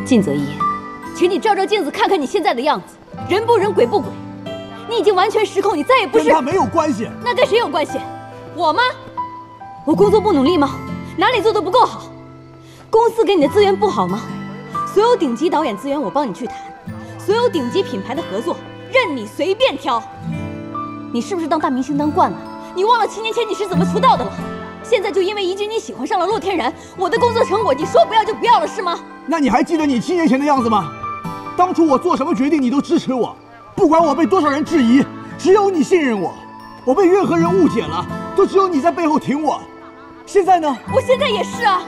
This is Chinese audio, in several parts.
靳泽一，请你照照镜子，看看你现在的样子，人不人，鬼不鬼，你已经完全失控，你再也不是。 跟他没有关系。 那跟谁有关系？我吗？我工作不努力吗？哪里做得不够好？公司给你的资源不好吗？所有顶级导演资源我帮你去谈，所有顶级品牌的合作任你随便挑。你是不是当大明星当惯了？你忘了7年前你是怎么出道的了？现在就因为怡君你喜欢上了洛天然，我的工作成果你说不要就不要了是吗？ 那你还记得你7年前的样子吗？当初我做什么决定你都支持我，不管我被多少人质疑，只有你信任我。我被任何人误解了，都只有你在背后挺我。现在呢？ 我现在也是啊。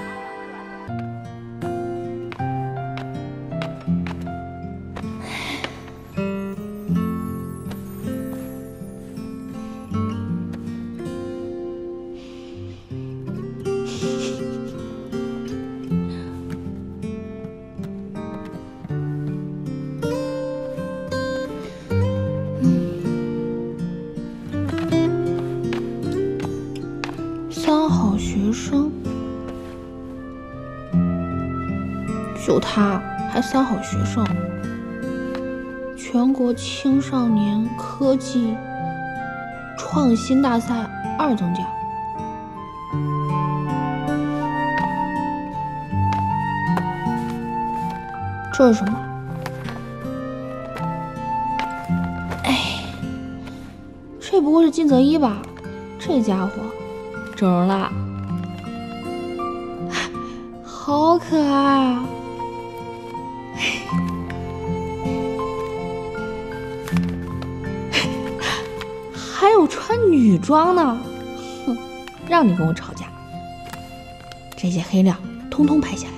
三好学生，就他还三好学生，全国青少年科技创新大赛2等奖。这是什么？哎，这不会是金泽一吧？这家伙整容了，好可爱啊！还有穿女装呢，哼，让你跟我吵架，这些黑料通通拍下来。